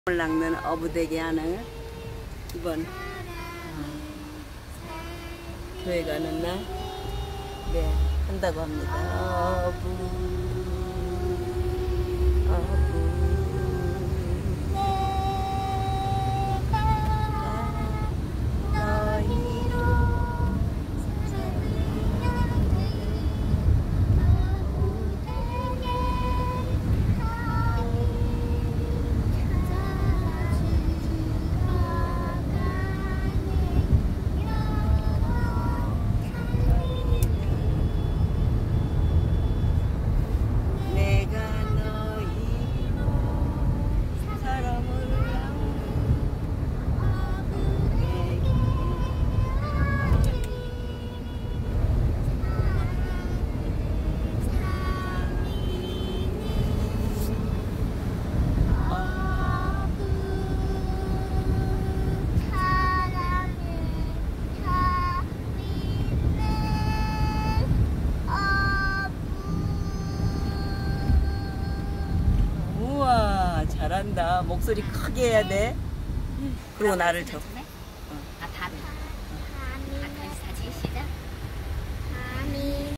낚는 어부대기 하는 이번 교회 가는 날 한다고 합니다. 우와, 잘한다. 목소리 크게 해야 돼. 그리고 나를 줘.